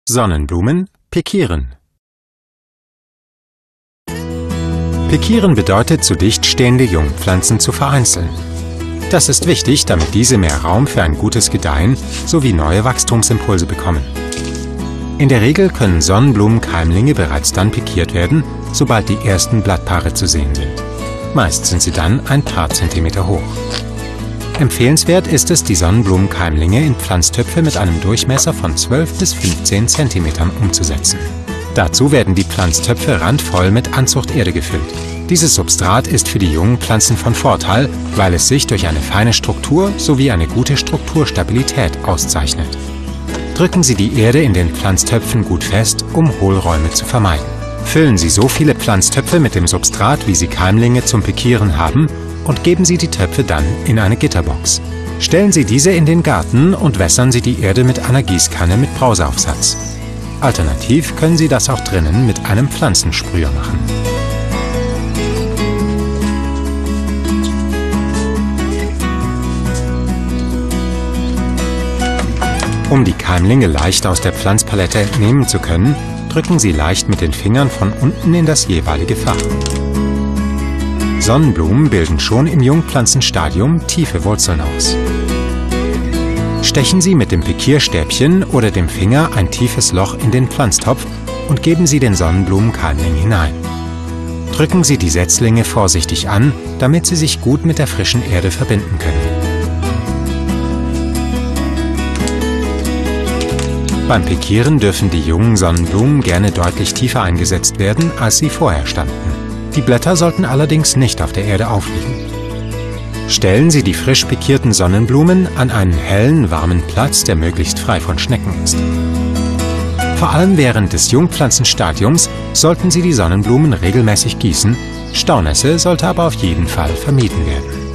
Sonnenblumen pikieren. Pikieren bedeutet, zu dicht stehende Jungpflanzen zu vereinzeln. Das ist wichtig, damit diese mehr Raum für ein gutes Gedeihen sowie neue Wachstumsimpulse bekommen. In der Regel können Sonnenblumenkeimlinge bereits dann pikiert werden, sobald die ersten Blattpaare zu sehen sind. Meist sind sie dann ein paar Zentimeter hoch. Empfehlenswert ist es, die Sonnenblumenkeimlinge in Pflanztöpfe mit einem Durchmesser von 12 bis 15 Zentimetern umzusetzen. Dazu werden die Pflanztöpfe randvoll mit Anzuchterde gefüllt. Dieses Substrat ist für die jungen Pflanzen von Vorteil, weil es sich durch eine feine Struktur sowie eine gute Strukturstabilität auszeichnet. Drücken Sie die Erde in den Pflanztöpfen gut fest, um Hohlräume zu vermeiden. Füllen Sie so viele Pflanztöpfe mit dem Substrat, wie Sie Keimlinge zum Pikieren haben, und geben Sie die Töpfe dann in eine Gitterbox. Stellen Sie diese in den Garten und wässern Sie die Erde mit einer Gießkanne mit Brauseaufsatz. Alternativ können Sie das auch drinnen mit einem Pflanzensprüher machen. Um die Keimlinge leicht aus der Pflanzpalette entnehmen zu können, drücken Sie leicht mit den Fingern von unten in das jeweilige Fach. Sonnenblumen bilden schon im Jungpflanzenstadium tiefe Wurzeln aus. Stechen Sie mit dem Pikierstäbchen oder dem Finger ein tiefes Loch in den Pflanztopf und geben Sie den Sonnenblumenkeimling hinein. Drücken Sie die Setzlinge vorsichtig an, damit sie sich gut mit der frischen Erde verbinden können. Beim Pikieren dürfen die jungen Sonnenblumen gerne deutlich tiefer eingesetzt werden, als sie vorher standen. Die Blätter sollten allerdings nicht auf der Erde aufliegen. Stellen Sie die frisch pikierten Sonnenblumen an einen hellen, warmen Platz, der möglichst frei von Schnecken ist. Vor allem während des Jungpflanzenstadiums sollten Sie die Sonnenblumen regelmäßig gießen, Staunässe sollte aber auf jeden Fall vermieden werden.